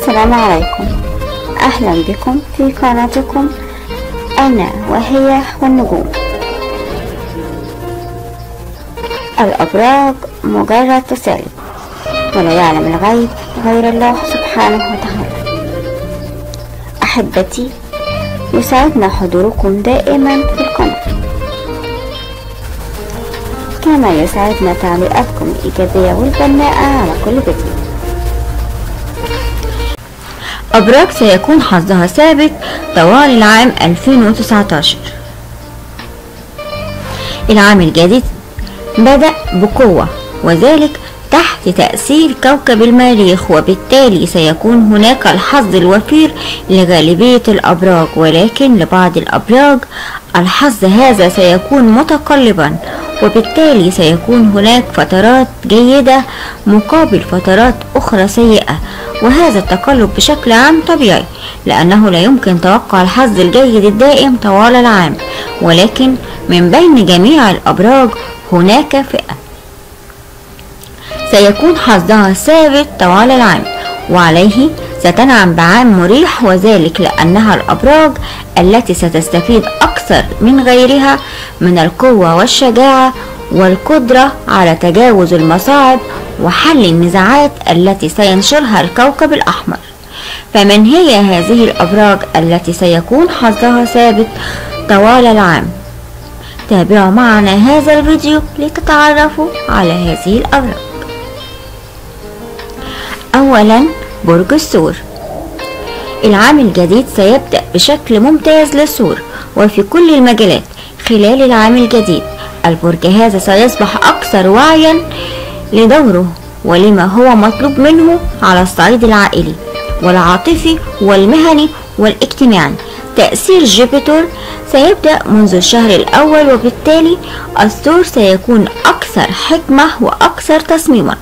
السلام عليكم، أهلا بكم في قناتكم أنا وهي والنجوم. الأبراج مجرد تسالي، ولا يعلم الغيب غير الله سبحانه وتعالى. أحبتي، يسعدنا حضوركم دائما في القناة، كما يسعدنا تعليقاتكم الإيجابية والبناءة على كل فيديو. أبراج سيكون حظها ثابت طوال العام 2019. العام الجديد بدأ بقوة، وذلك تحت تأثير كوكب المريخ، وبالتالي سيكون هناك الحظ الوفير لغالبية الأبراج، ولكن لبعض الأبراج الحظ هذا سيكون متقلبا، وبالتالي سيكون هناك فترات جيدة مقابل فترات أخرى سيئة. وهذا التقلب بشكل عام طبيعي، لأنه لا يمكن توقع الحظ الجيد الدائم طوال العام، ولكن من بين جميع الأبراج هناك فئة سيكون حظها ثابت طوال العام، وعليه ستنعم بعام مريح، وذلك لأنها الأبراج التي ستستفيد أكثر من غيرها من القوة والشجاعة والقدرة على تجاوز المصاعب وحل النزاعات التي سينشرها الكوكب الأحمر. فمن هي هذه الأبراج التي سيكون حظها ثابت طوال العام؟ تابعوا معنا هذا الفيديو لتتعرفوا على هذه الأبراج. أولا، برج الثور. العام الجديد سيبدأ بشكل ممتاز للثور وفي كل المجالات. خلال العام الجديد البرج هذا سيصبح أكثر وعيا لدوره ولما هو مطلوب منه على الصعيد العائلي والعاطفي والمهني والاجتماعي. تأثير جوبيتر سيبدأ منذ الشهر الأول، وبالتالي الثور سيكون أكثر حكمة وأكثر تصميما.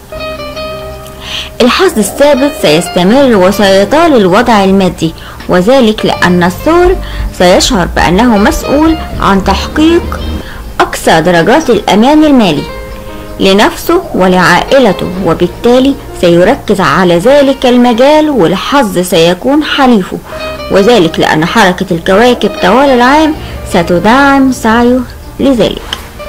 الحظ الثابت سيستمر وسيطال الوضع المادي، وذلك لأن الثور سيشعر بأنه مسؤول عن تحقيق أقصى درجات الأمان المالي لنفسه ولعائلته، وبالتالي سيركز على ذلك المجال، والحظ سيكون حليفه، وذلك لأن حركة الكواكب طوال العام ستدعم سعيه لذلك.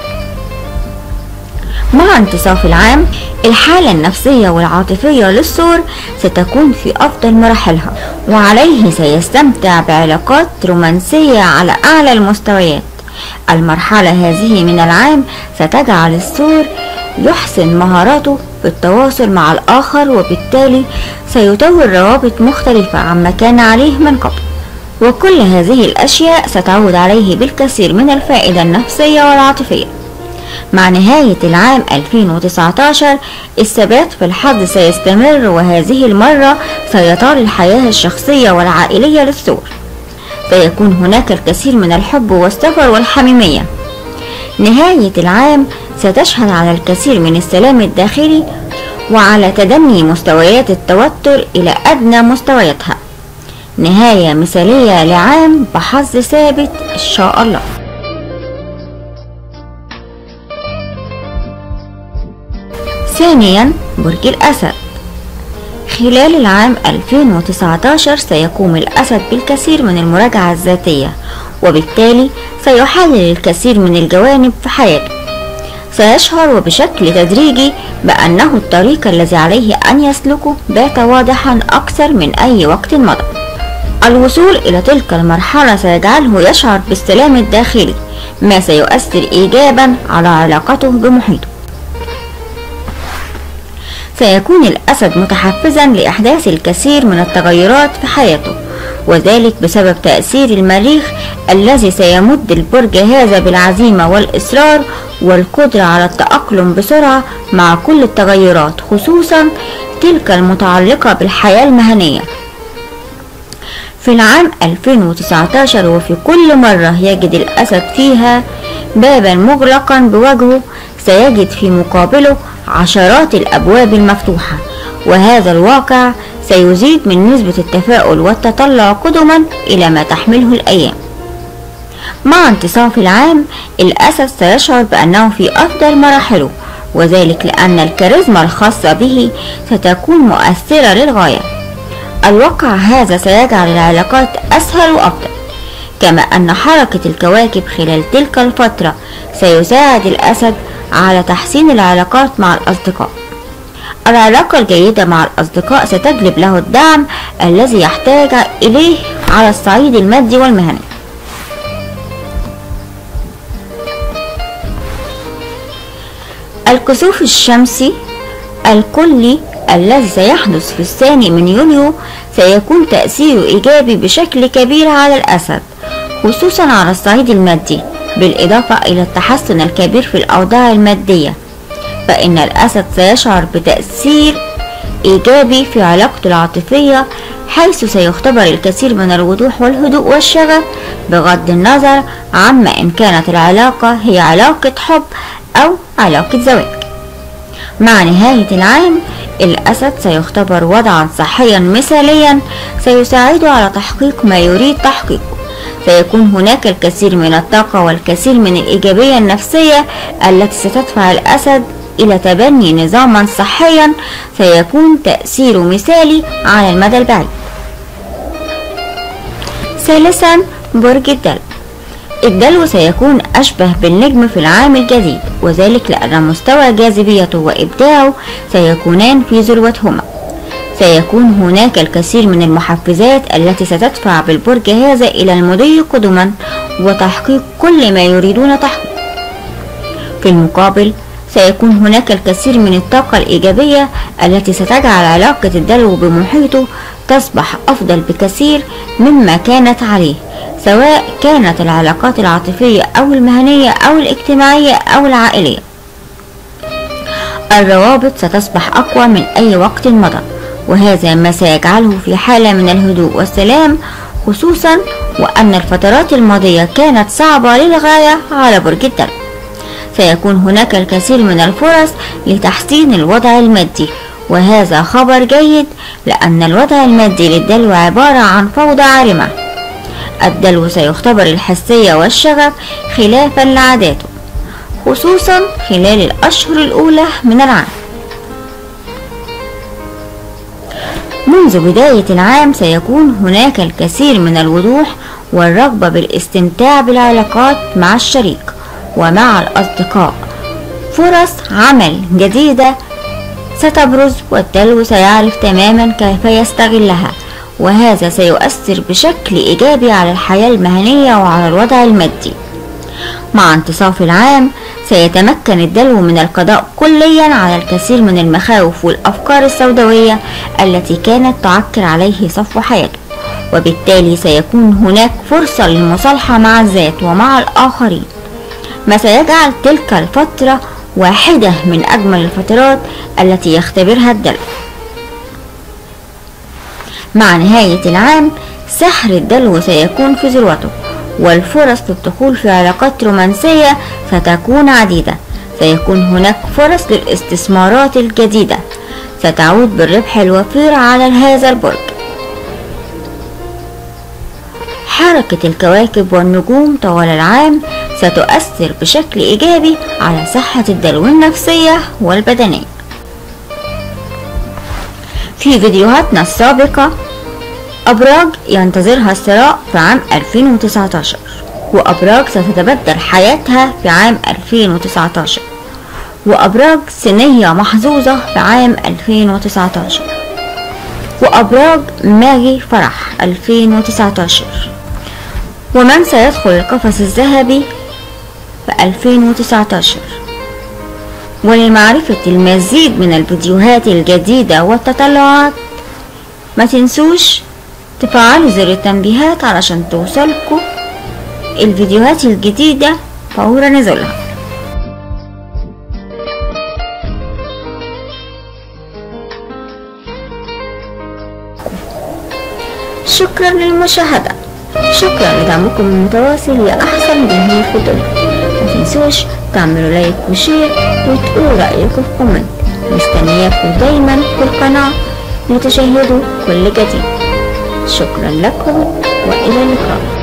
مع انتصاف العام الحالة النفسية والعاطفية للثور ستكون في أفضل مراحلها، وعليه سيستمتع بعلاقات رومانسية على أعلى المستويات. المرحلة هذه من العام ستجعل الثور يحسن مهاراته في التواصل مع الآخر، وبالتالي سيطور روابط مختلفة عما كان عليه من قبل، وكل هذه الأشياء ستعود عليه بالكثير من الفائدة النفسية والعاطفية. مع نهاية العام 2019 الثبات في الحظ سيستمر، وهذه المرة سيطال الحياة الشخصية والعائلية للثور. سيكون هناك الكثير من الحب والسفر والحميمية. نهاية العام ستشهد على الكثير من السلام الداخلي وعلى تدني مستويات التوتر إلى أدنى مستوياتها. نهاية مثالية لعام بحظ ثابت إن شاء الله. ثانيا، برج الأسد. خلال العام 2019 سيقوم الأسد بالكثير من المراجعة الذاتية، وبالتالي سيحلل الكثير من الجوانب في حياته. سيشعر وبشكل تدريجي بأنه الطريق الذي عليه أن يسلكه بات واضحا أكثر من أي وقت مضى. الوصول إلى تلك المرحلة سيجعله يشعر بالسلام الداخلي، ما سيؤثر إيجابا على علاقته بمحيطه. سيكون الأسد متحفزا لإحداث الكثير من التغيرات في حياته، وذلك بسبب تأثير المريخ الذي سيمد البرج هذا بالعزيمة والإصرار والقدرة على التأقلم بسرعة مع كل التغيرات، خصوصا تلك المتعلقة بالحياة المهنية. في العام 2019 وفي كل مرة يجد الأسد فيها بابا مغلقا بوجهه، سيجد في مقابله عشرات الأبواب المفتوحة، وهذا الواقع سيزيد من نسبة التفاؤل والتطلع قدما إلى ما تحمله الأيام. مع انتصاف العام الأسد سيشعر بأنه في أفضل مراحله، وذلك لأن الكاريزما الخاصة به ستكون مؤثرة للغاية. الواقع هذا سيجعل العلاقات أسهل وأفضل، كما أن حركة الكواكب خلال تلك الفترة سيساعد الأسد على تحسين العلاقات مع الأصدقاء. العلاقة الجيدة مع الأصدقاء ستجلب له الدعم الذي يحتاج إليه على الصعيد المادي والمهني. الكسوف الشمسي الكلي الذي سيحدث في 2 يونيو سيكون تأثيره إيجابي بشكل كبير على الأسد، خصوصا على الصعيد المادي، بالإضافة إلى التحسن الكبير في الأوضاع المادية، فإن الأسد سيشعر بتأثير إيجابي في علاقته العاطفية، حيث سيختبر الكثير من الوضوح والهدوء والشغف، بغض النظر عما إن كانت العلاقة هي علاقة حب أو علاقة زواج. مع نهاية العام الأسد سيختبر وضعا صحيا مثاليا سيساعده على تحقيق ما يريد تحقيقه. سيكون هناك الكثير من الطاقة والكثير من الإيجابية النفسية التي ستدفع الأسد إلى تبني نظاما صحيا سيكون تأثيره مثالي على المدى البعيد. ثالثا، برج الدلو. الدلو سيكون أشبه بالنجم في العام الجديد، وذلك لأن مستوى جاذبيته وإبداعه سيكونان في ذروتهما. سيكون هناك الكثير من المحفزات التي ستدفع بالبرج هذا إلى المضي قدما وتحقيق كل ما يريدون تحقيقه. في المقابل سيكون هناك الكثير من الطاقة الإيجابية التي ستجعل علاقة الدلو بمحيطه تصبح أفضل بكثير مما كانت عليه، سواء كانت العلاقات العاطفية أو المهنية أو الاجتماعية أو العائلية. الروابط ستصبح أقوى من أي وقت مضى، وهذا ما سيجعله في حالة من الهدوء والسلام، خصوصا وأن الفترات الماضية كانت صعبة للغاية على برج الدلو. سيكون هناك الكثير من الفرص لتحسين الوضع المادي، وهذا خبر جيد لأن الوضع المادي للدلو عبارة عن فوضى عارمة. الدلو سيختبر الحسية والشغف خلافا لعاداته، خصوصا خلال الأشهر الأولى من العام. منذ بداية العام سيكون هناك الكثير من الوضوح والرغبة بالاستمتاع بالعلاقات مع الشريك ومع الأصدقاء. فرص عمل جديدة ستبرز، والدلو سيعرف تماما كيف يستغلها، وهذا سيؤثر بشكل إيجابي على الحياة المهنية وعلى الوضع المادي. مع انتصاف العام سيتمكن الدلو من القضاء كليا على الكثير من المخاوف والأفكار السوداوية التي كانت تعكر عليه صفو حياته، وبالتالي سيكون هناك فرصة للمصالحة مع الذات ومع الآخرين، ما سيجعل تلك الفترة واحدة من أجمل الفترات التي يختبرها الدلو. مع نهاية العام سحر الدلو سيكون في ذروته، والفرص للدخول في علاقات رومانسية ستكون عديدة. سيكون هناك فرص للاستثمارات الجديدة ستعود بالربح الوفير على هذا البرج. حركة الكواكب والنجوم طوال العام ستؤثر بشكل إيجابي على صحة الدلو النفسية والبدنية. في فيديوهاتنا السابقة أبراج ينتظرها الثراء في عام 2019، وأبراج ستتبدل حياتها في عام 2019، وأبراج سنية محظوظة في عام 2019، وأبراج ماغي فرح 2019، ومن سيدخل القفص الذهبي في 2019. ولمعرفة المزيد من الفيديوهات الجديدة والتطلعات ما تنسوش تفعلوا زر التنبيهات علشان توصلكوا الفيديوهات الجديدة فور نزولها. شكرا للمشاهدة، شكرا لدعمكم المتواصل لأحسن جمهور في الدنيا. متنسوش تعملوا لايك وشير وتقولوا رأيكم في كومنت. مستنياكم دايما في القناة لتشاهدوا كل جديد. شكرا لكم وإلى اللقاء.